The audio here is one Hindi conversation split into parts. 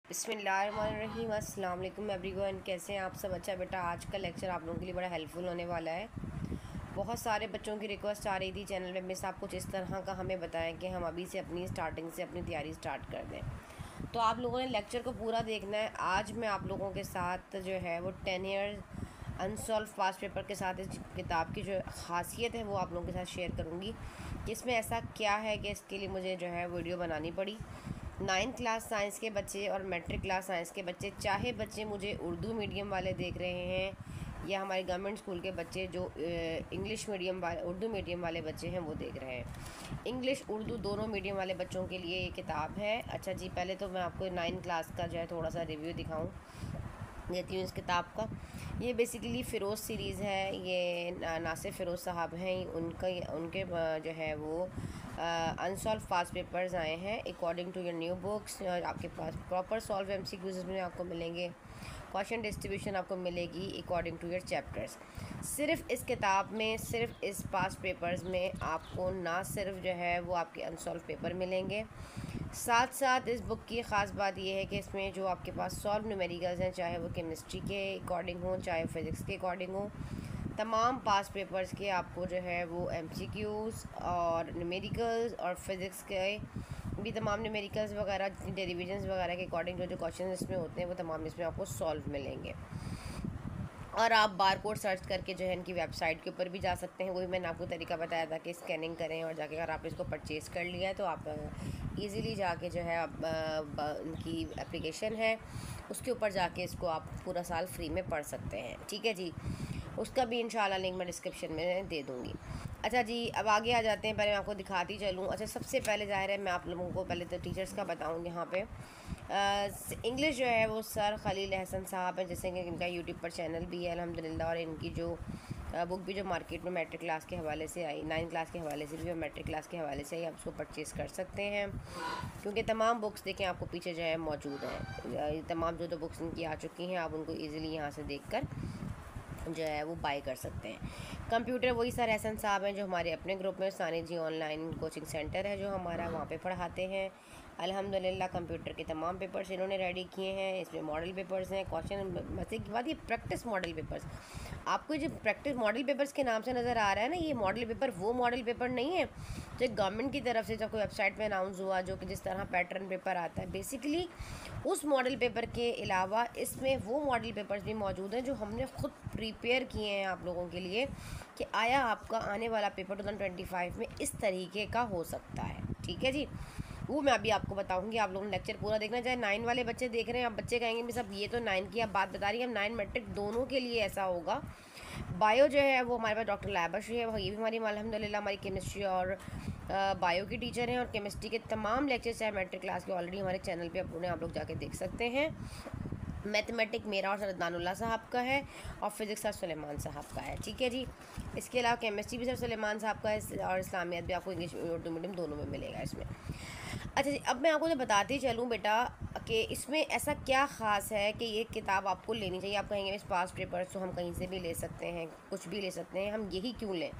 बिस्मिल्लाहिर्रहमानिर्रहीम। अस्सलाम वालेकुम एवरीवन, कैसे हैं आप सब? अच्छा बेटा, आज का लेक्चर आप लोगों के लिए बड़ा हेल्पफुल होने वाला है। बहुत सारे बच्चों की रिक्वेस्ट आ रही थी चैनल पे, मिस आप कुछ इस तरह का हमें बताएं कि हम अभी से अपनी स्टार्टिंग से अपनी तैयारी स्टार्ट कर दें। तो आप लोगों ने लेक्चर को पूरा देखना है। आज मैं आप लोगों के साथ जो है वो 10 ईयर अनसॉल्व पास्ट पेपर के साथ इस किताब की जो खासियत है वो आप लोगों के साथ शेयर करूँगी कि इसमें ऐसा क्या है कि इसके लिए मुझे जो है वीडियो बनानी पड़ी। 9th क्लास साइंस के बच्चे और मैट्रिक क्लास साइंस के बच्चे, चाहे बच्चे मुझे उर्दू मीडियम वाले देख रहे हैं या हमारे गवर्नमेंट स्कूल के बच्चे जो इंग्लिश मीडियम वाले उर्दू मीडियम वाले बच्चे हैं वो देख रहे हैं, इंग्लिश उर्दू दोनों मीडियम वाले बच्चों के लिए ये किताब है। अच्छा जी, पहले तो मैं आपको 9th क्लास का जो है थोड़ा सा रिव्यू दिखाऊं देती हूँ इस किताब का। ये बेसिकली फ़िरोज़ सीरीज़ है। ये नासिर फ़िरोज़ साहब हैं, उनके जो है वो अनसॉल्व पास्ट पेपर्स आए हैं according to your new books. आपके पास प्रॉपर सॉल्व एमसीक्यूज़ में आपको मिलेंगे, क्वेश्चन डिस्ट्रीब्यूशन आपको मिलेगी अकॉर्डिंग टू योर चैप्टर्स। सिर्फ इस किताब में, सिर्फ इस पास्ट पेपर्स में आपको ना सिर्फ जो है वो आपके अनसॉल्व पेपर मिलेंगे, साथ साथ इस बुक की ख़ास बात यह है कि इसमें जो आपके पास सॉल्व न्यूमेरिकल्स हैं, चाहे वो केमिस्ट्री के अकॉर्डिंग हो चाहे फिज़िक्स के अकॉर्डिंग हो, तमाम पास पेपर्स के आपको जो है वो एमसीक्यूज़ और न्यूमेरिकल्स और फिज़िक्स के भी तमाम न्यूमेरिकल्स वगैरह डेरिवेशंस वगैरह के अकॉर्डिंग जो जो क्वेश्चन इसमें होते हैं वो तमाम इसमें आपको सॉल्व मिलेंगे। और आप बार कोड सर्च करके जो है इनकी वेबसाइट के ऊपर भी जा सकते हैं। वही मैंने आपको तरीका बताया था कि स्कैनिंग करें और जाके अगर आप इसको परचेज़ कर लिया है तो आप इजीली जाके जो है आप इनकी एप्लीकेशन है उसके ऊपर जाके इसको आप पूरा साल फ्री में पढ़ सकते हैं। ठीक है जी, उसका भी इंशाल्लाह लिंक मैं डिस्क्रिप्शन में दे दूँगी। अच्छा जी, अब आगे आ जाते हैं। पहले मैं आपको दिखाती चलूँ। अच्छा, सबसे पहले ज़ाहिर है मैं आप लोगों को पहले तो टीचर्स का बताऊँ। यहाँ पे इंग्लिश जो है वो सर खलील अहसन साहब हैं, जैसे कि इनका यूट्यूब पर चैनल भी है अल्हम्दुलिल्लाह, और इनकी जो बुक भी जो मार्केट में मैट्रिक क्लास के हवाले से आई, 9th क्लास के हवाले से भी और मैट्रिक क्लास के हवाले से ही आप उसको परचेज़ कर सकते हैं, क्योंकि तमाम बुक्स देखें आपको पीछे जो है मौजूद हैं। तमाम जो बुक्स इनकी आ चुकी हैं आप उनको ईज़िली यहाँ से देख कर जो है वो बाय कर सकते हैं। कंप्यूटर वही सर एहसन साहब हैं जो हमारे अपने ग्रुप में सानी जी ऑनलाइन कोचिंग सेंटर है जो हमारा, वहाँ पे पढ़ाते हैं अल्हम्दुलिल्लाह। कंप्यूटर के तमाम पेपर्स इन्होंने रेडी किए हैं। इसमें मॉडल पेपर्स हैं, क्वेश्चन मजे की बात ये प्रैक्टिस मॉडल पेपर्स। आपको जो प्रैक्टिस मॉडल पेपर्स के नाम से नज़र आ रहा है ना, ये मॉडल पेपर वो मॉडल पेपर नहीं है जो गवर्नमेंट की तरफ से जब कोई वेबसाइट पे अनाउंस हुआ, जो कि जिस तरह पैटर्न पेपर आता है, बेसिकली उस मॉडल पेपर के अलावा इसमें वो मॉडल पेपर्स भी मौजूद हैं जो हमने ख़ुद प्रिपेयर किए हैं आप लोगों के लिए कि आया आपका आने वाला पेपर 2025 में इस तरीके का हो सकता है। ठीक है जी, वो मैं अभी आपको बताऊंगी। आप लोगों ने लेक्चर पूरा देखना। चाहे 9 वाले बच्चे देख रहे हैं, आप बच्चे कहेंगे सब ये तो 9 की आप बात बता रही है, हम 9 मैट्रिक दोनों के लिए ऐसा होगा। बायो जो है वो हमारे पास डॉक्टर लाबश है, ये भी हमारी अल्हम्दुलिल्लाह हमारी केमिस्ट्री और बायो की टीचर हैं, और केमिस्ट्री के तमाम लेक्चर्स चाहे मैट्रिक क्लास के ऑलरेडी हमारे चैनल पे अपलोड हैं, आप लोग जाके देख सकते हैं। मैथमेटिक मेरा और सरदानुल्लाह साहब का है और फिज़िक्स सर सुलेमान साहब का है। ठीक है जी, इसके अलावा केमिस्ट्री भी सर सुलेमान साहब का है और इस्लामियत भी आपको इंग्लिश उर्दू मीडियम दोनों में मिलेगा इसमें। अच्छा जी, अब मैं आपको तो बताती चलूँ बेटा कि इसमें ऐसा क्या ख़ास है कि ये किताब आपको लेनी चाहिए। आप कहेंगे इस पास्ट पेपर्स तो हम कहीं से भी ले सकते हैं, कुछ भी ले सकते हैं, हम यही क्यों लें?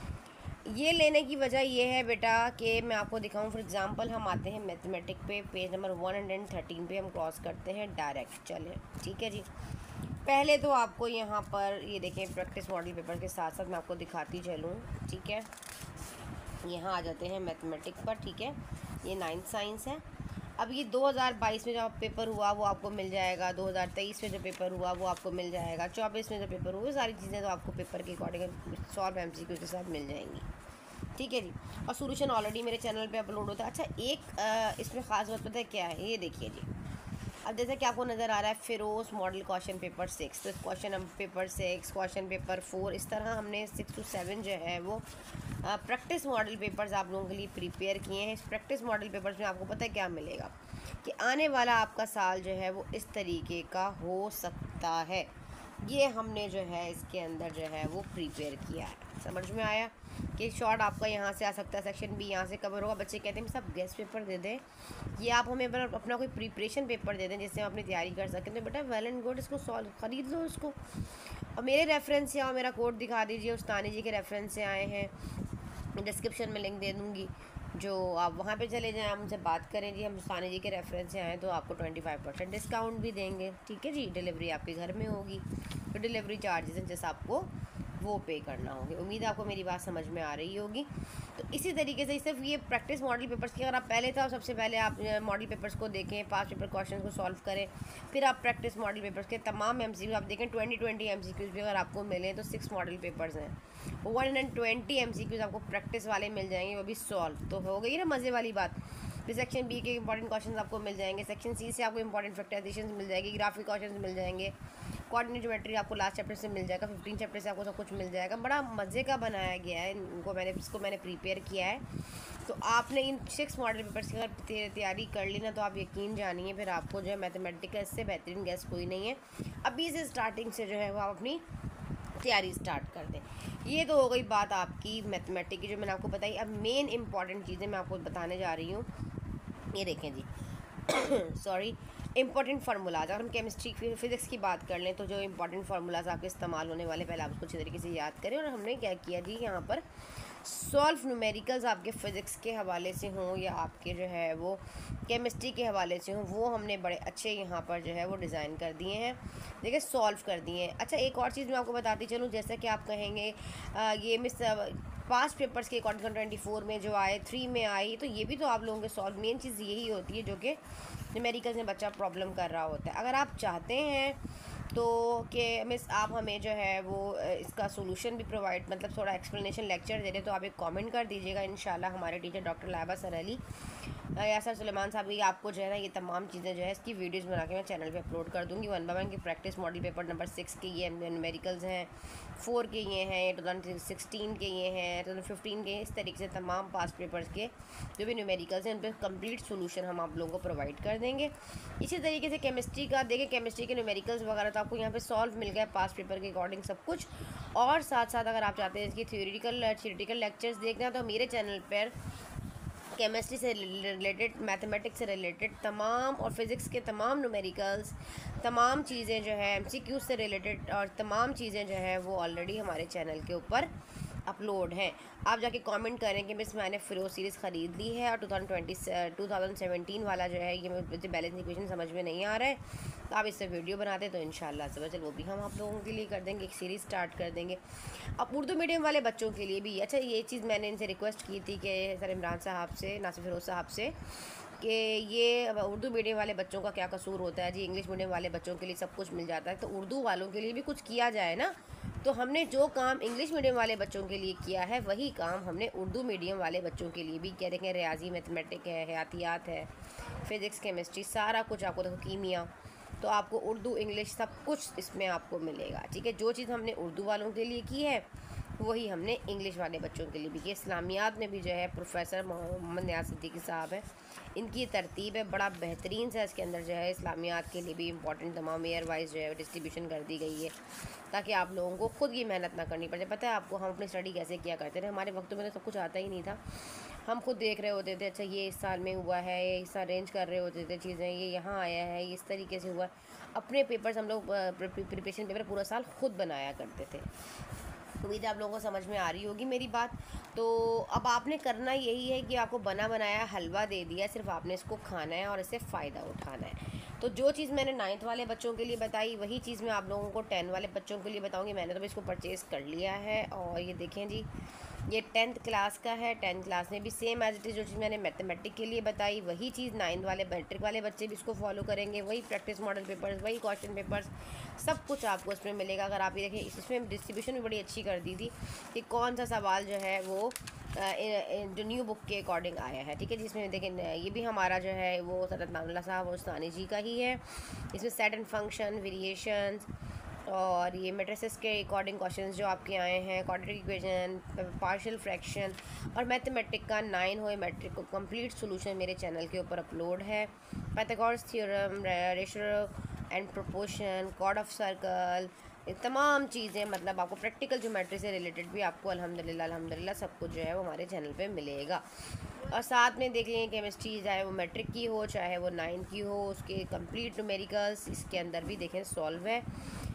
ये लेने की वजह ये है बेटा कि मैं आपको दिखाऊं। फॉर एग्जांपल हम आते हैं मैथमेटिक पे, पेज नंबर 113 पे हम क्रॉस करते हैं डायरेक्ट। चलें, ठीक है जी। पहले तो आपको यहाँ पर ये देखें प्रैक्टिस मॉडल पेपर के साथ साथ मैं आपको दिखाती चलूँ। ठीक है, यहाँ आ जाते हैं मैथमेटिक पर। ठीक है, ये 9th साइंस है। अब ये 2022 में जो पेपर हुआ वो आपको मिल जाएगा, 2023 में जो पेपर हुआ वो आपको मिल जाएगा, 24 में जो पेपर हुआ, सारी चीज़ें तो आपको पेपर के अकॉर्डिंग सॉल्व एमसीक्यू के साथ मिल जाएंगी। ठीक है जी, और सोल्यूशन ऑलरेडी मेरे चैनल पे अपलोड होता है। अच्छा, एक इसमें ख़ास बात पता है क्या है, ये देखिए जी। अब जैसे कि आपको नज़र आ रहा है फ़िरोज़ मॉडल क्वेश्चन पेपर 6, तो क्वेश्चन पेपर 6, क्वेश्चन पेपर 4, इस तरह हमने 6 to 7 जो है वो प्रैक्टिस मॉडल पेपर्स आप लोगों के लिए प्रिपेयर किए हैं। इस प्रैक्टिस मॉडल पेपर्स में आपको पता है क्या मिलेगा कि आने वाला आपका साल जो है वो इस तरीके का हो सकता है। ये हमने जो है इसके अंदर जो है वो प्रिपेयर किया है। समझ में आया कि शॉर्ट आपका यहाँ से आ सकता है, सेक्शन बी यहाँ से कवर होगा। बच्चे कहते हैं सब गेस्ट पेपर दे दें, ये आप हमें अपना कोई प्रिपरेशन पेपर दे दें जिससे हम अपनी तैयारी कर सकें, तो बेटा वेल एंड गुड, इसको सॉल्व ख़रीद लो इसको। और मेरे रेफरेंस से आओ, मेरा कोड दिखा दीजिए, उस्तानी जी के रेफरेंस से आए हैं, डिस्क्रिप्शन में लिंक दे दूँगी। जो आप वहाँ पे चले जाएं, आप उनसे बात करें जी हम सानी जी के रेफरेंस से आएँ तो आपको 25% डिस्काउंट भी देंगे, ठीक है जी। डिलीवरी आपके घर में होगी, तो डिलीवरी चार्जेस हैं जैसे आपको वो पे करना होगी। उम्मीद है आपको मेरी बात समझ में आ रही होगी। तो इसी तरीके से सिर्फ ये प्रैक्टिस मॉडल पेपर्स की, अगर आप पहले था सबसे पहले आप मॉडल पेपर्स को देखें, पास पेपर क्वेश्चन को सॉल्व करें, फिर आप प्रैक्टिस मॉडल पेपर्स के तमाम MCQ आप देखें। 20 MCQs भी अगर आपको मिले तो 6 मॉडल पेपर्स हैं, 120 MCQs आपको प्रैक्टिस वाले मिल जाएंगे, वो भी सॉल्व। तो हो गई ना मज़े वाली बात। फिर सेक्शन बी के इंपॉर्टेंट क्वेश्चन आपको मिल जाएंगे, सेक्शन सी से आपको इंपॉर्टेंट फैक्टराइजेशन मिल जाएगी, ग्राफिक क्वेश्चन मिल जाएंगे, कोऑर्डिनेट ज्योमेट्री आपको लास्ट चैप्टर से मिल जाएगा, 15 चैप्टर से आपको सब कुछ मिल जाएगा। बड़ा मज़े का बनाया गया है इनको, इसको मैंने प्रिपेयर किया है। तो आपने इन 6 मॉडल पेपर्स की अगर तैयारी कर ली ना, तो आप यकीन जानिए फिर आपको जो है मैथमेटिक्स इससे बेहतरीन गैस कोई नहीं है। अभी से स्टार्टिंग से जो है वो आप अपनी तैयारी स्टार्ट कर दें। ये तो हो गई बात आपकी मैथमेटिक्स की जो मैंने आपको बताई। अब मेन इंपॉर्टेंट चीज़ें मैं आपको बताने जा रही हूँ। ये देखें जी सॉरी, इंपॉर्टेंट फार्मूलाज। अगर हम केमिस्ट्री फिजिक्स की बात कर लें तो जो इंपॉर्टेंट फार्मूलाज आपके इस्तेमाल होने वाले पहले आप उसको अच्छी तरीके से याद करें। और हमने क्या किया जी, यहाँ पर सॉल्व न्यूमेरिकल्स आपके फ़िज़िक्स के हवाले से हों या आपके जो है वो केमिस्ट्री के हवाले से हों, वो हमने बड़े अच्छे यहाँ पर जो है वो डिज़ाइन कर दिए हैं, देखिए सॉल्व कर दिए हैं। अच्छा, एक और चीज़ मैं आपको बताती चलूँ, जैसा कि आप कहेंगे ये मिस पास्ट पेपर्स के अकॉर्डिंग 24 में जो आए, 3 में आई, तो ये भी तो आप लोगों के सॉल्व। मेन चीज़ यही होती है जो कि न्यूमेरिकल्स में बच्चा प्रॉब्लम कर रहा होता है। अगर आप चाहते हैं तो कि मिस आप हमें जो है वो इसका सोल्यूशन भी प्रोवाइड, मतलब थोड़ा एक्सप्लेनेशन लेक्चर दे रहे, तो आप एक कमेंट कर दीजिएगा। इंशाल्लाह हमारे teacher doctor Laiba sir Ali या सर सुलेमान साहब ये आपको जो है ना ये तमाम चीज़ें जो है इसकी वीडियोस बना के मैं चैनल पे अपलोड कर दूँगी 1 बाय 1 की। प्रैक्टिस मॉडल पेपर नंबर 6 के ये न्यूमेरिकल्स हैं, 4 के ये हैं, 2016 के ये हैं, 2015 के, इस तरीके से तमाम पास्ट पेपर्स के जो भी न्यूमेरिकल्स हैं उन पर कंप्लीट सोल्यूशन हम आप लोगों को प्रोवाइड कर देंगे। इसी तरीके से केमिस्ट्री का देखें, केमिस्ट्री के न्यूमेरिकल्स वगैरह तो आपको यहाँ पे सॉल्व मिल गया पास्ट पेपर के अकॉर्डिंग सब कुछ। और साथ साथ अगर आप चाहते हैं इसकी थ्योरेटिकल लेक्चर्स देखना तो मेरे चैनल पर केमिस्ट्री से रिलेटेड, मैथमेटिक्स से रिलेटेड तमाम और फिज़िक्स के तमाम न्यूमेरिकल्स, तमाम चीज़ें जो है MCQ से रिलेटेड और तमाम चीज़ें जो है वो ऑलरेडी हमारे चैनल के ऊपर अपलोड हैं। आप जाके कमेंट करें कि मिस मैंने फिरोज सीरीज़ ख़रीद ली है और 2017 वाला जो है ये मुझे बैलेंस इक्वेशन समझ में नहीं आ रहा है, तो आप इससे वीडियो बनाते तो इंशाल्लाह से वो भी हम आप लोगों के लिए कर देंगे, एक सीरीज़ स्टार्ट कर देंगे। अब उर्दू मीडियम वाले बच्चों के लिए भी अच्छा, ये चीज़ मैंने इनसे रिक्वेस्ट की थी कि सर इमरान साहब से, नासिर फिरोज साहब से, कि ये उर्दू मीडियम वाले बच्चों का क्या कसूर होता है जी, इंग्लिश मीडियम वाले बच्चों के लिए सब कुछ मिल जाता है, तो उर्दू वालों के लिए भी कुछ किया जाए ना। तो हमने जो काम इंग्लिश मीडियम वाले बच्चों के लिए किया है वही काम हमने उर्दू मीडियम वाले बच्चों के लिए भी किया। देखें, रियाजी, मैथमेटिक है, हयातियात है, फ़िज़िक्स, केमिस्ट्री, सारा कुछ आपको, देखो कीमिया, तो आपको उर्दू इंग्लिश सब कुछ इसमें आपको मिलेगा, ठीक है। जो चीज़ हमने उर्दू वालों के लिए की है वही हमने इंग्लिश वाले बच्चों के लिए भी की। इस्लामियात में भी जो है प्रोफेसर मोहम्मद नियाज़ सिद्दीकी साहब है, इनकी तरतीब है, बड़ा बेहतरीन सा इसके अंदर जो है इस्लामियात के लिए भी इंपॉर्टेंट तमाम ईयर वाइज जो है डिस्ट्रीब्यूशन कर दी गई है, ताकि आप लोगों को ख़ुद ये मेहनत ना करनी पड़े। पता है आपको हम अपनी स्टडी कैसे किया करते थे, हमारे वक्त में तो सब कुछ आता ही नहीं था, हम खुद देख रहे होते थे, अच्छा ये इस साल में हुआ है, ये इस अरेंज कर रहे होते थे चीज़ें, ये यहाँ आया है, ये इस तरीके से हुआ। अपने पेपर्स हम लोग प्रिपरेशन पेपर पूरा साल खुद बनाया करते थे। उम्मीद है आप लोगों को समझ में आ रही होगी मेरी बात। तो अब आपने करना यही है कि आपको बना बनाया हलवा दे दिया, सिर्फ आपने इसको खाना है और इससे फ़ायदा उठाना है। तो जो चीज़ मैंने 9th वाले बच्चों के लिए बताई वही चीज़ मैं आप लोगों को 10 वाले बच्चों के लिए बताऊंगी। मैंने तो इसको परचेज़ कर लिया है और ये देखें जी, ये 10th क्लास का है। 10th क्लास में भी सेम एज इट इज़ जो चीज़ मैंने मैथमेटिक्स के लिए बताई वही चीज़ 9th वाले मैट्रिक वाले बच्चे भी इसको फॉलो करेंगे, वही प्रैक्टिस मॉडल पेपर्स, वही क्वेश्चन पेपर्स, सब कुछ आपको इसमें मिलेगा। अगर आप ये देखें, इसमें डिस्ट्रीब्यूशन भी बड़ी अच्छी कर दी थी कि कौन सा सवाल जो है वो जो न्यू बुक के अकॉर्डिंग आया है, ठीक है। जिसमें देखें ये भी हमारा जो है वो सदत मामला साहब और सानी जी का ही है। इसमें सेट एंड फंक्शन, वेरिएशंस और ये मैट्रिसेस के अकॉर्डिंग क्वेश्चंस जो आपके आए हैं, क्वाड्रेटिक इक्वेशन, पार्शियल फ्रैक्शन और मैथमेटिक का 9 हुए मैट्रिक को कंप्लीट सॉल्यूशन मेरे चैनल के ऊपर अपलोड है। Pythagoras theorem, ratio and proportion, chord of circle, तमाम चीज़ें, मतलब आपको प्रैक्टिकल ज्योमेट्री से रिलेटेड भी आपको अल्हम्दुलिल्लाह सब कुछ जो है वो हमारे चैनल पे मिलेगा। और साथ में देख लें केमिस्ट्री, चाहे वो मैट्रिक की हो चाहे वो 9 की हो, उसके कंप्लीट न्यूमेरिकल्स इसके अंदर भी देखें सॉल्व है।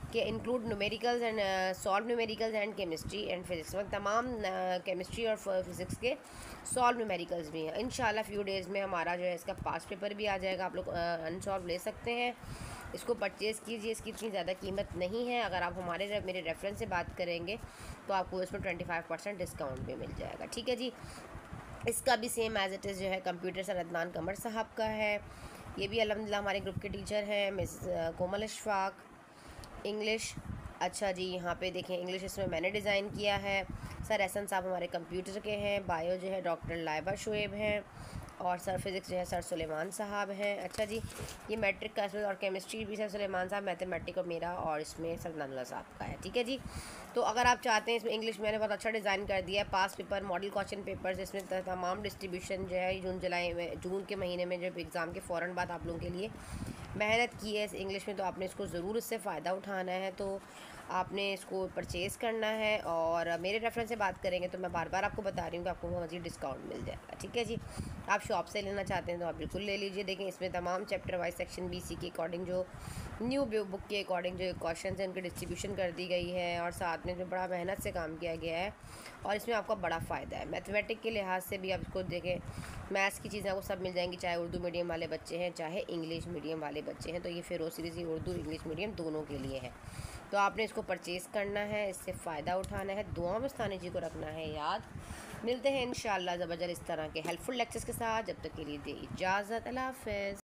कि include numericals and solve numericals and chemistry and physics, मतलब तमाम केमिस्ट्री और फिज़िक्स के सॉल्व न्यूमेरिकल्स भी हैं। इंशाल्लाह फ्यू डेज़ में हमारा जो है इसका पास्ट पेपर भी आ जाएगा, आप लोग अनसॉल्व ले सकते हैं, इसको परचेज़ कीजिए। इसकी इतनी ज़्यादा कीमत नहीं है, अगर आप मेरे रेफरेंस से बात करेंगे तो आपको इसमें 25% डिस्काउंट भी मिल जाएगा। ठीक है जी। इसका भी सेम एज़ इट इज़ जो है कंप्यूटर सर अदनान कमर साहब का है, ये भी अल्हम्दुलिल्लाह हमारे ग्रुप के टीचर हैं, मिस कोमल अशफाक। इंग्लिश, अच्छा जी, यहाँ पे देखें इंग्लिश इसमें मैंने डिज़ाइन किया है। सर एहसन साहब हमारे कंप्यूटर के हैं। बायो जो है डॉक्टर लाइबा शुएब हैं, और सर फिज़िक्स जो है सर सुलेमान साहब हैं। अच्छा जी, ये मैट्रिक का और केमिस्ट्री भी सर सुलेमान साहब, मैथमेटिक और मेरा, और इसमें सर नंदला साहब का है। ठीक है जी। तो अगर आप चाहते हैं, इसमें इंग्लिश मैंने बहुत अच्छा डिज़ाइन कर दिया है, पास पेपर, मॉडल क्वेश्चन पेपर्स, इसमें तमाम डिस्ट्रीब्यूशन जो है जून के महीने में जब एग्ज़ाम के फ़ौरन बाद आप लोगों के लिए मेहनत की है इस इंग्लिश में, तो आपने इसको ज़रूर इससे फ़ायदा उठाना है। तो आपने इसको परचेज़ करना है, और मेरे रेफरेंस से बात करेंगे तो मैं बार बार आपको बता रही हूँ कि आपको मज़ीद डिस्काउंट मिल जाएगा। ठीक है जी। आप शॉप से लेना चाहते हैं तो आप बिल्कुल ले लीजिए। देखें इसमें तमाम चैप्टर वाइज सेक्शन BC के अकॉर्डिंग, जो न्यू बुक के अकॉर्डिंग जो क्वेश्चन हैं उनकी डिस्ट्रीब्यूशन कर दी गई है, और साथ में जो बड़ा मेहनत से काम किया गया है, और इसमें आपका बड़ा फ़ायदा है। मैथमेटिक के लिहाज से भी आप इसको देखें, मैथ्स की चीज़ें आपको सब मिल जाएंगी, चाहे उर्दू मीडियम वाले बच्चे हैं चाहे इंग्लिश मीडियम वाले बच्चे हैं। तो ये Feroz series Urdu English medium दोनों के लिए है। तो आपने इसको परचेज़ करना है, इससे फ़ायदा उठाना है, दुआ में स्थानी जी को रखना है याद। मिलते हैं इंशाअल्लाह ज़बरदस्त इस तरह के हेल्पफुल लेक्चर्स के साथ। जब तक के लिए दे इजाज़त, अल्लाह हाफ़िज़।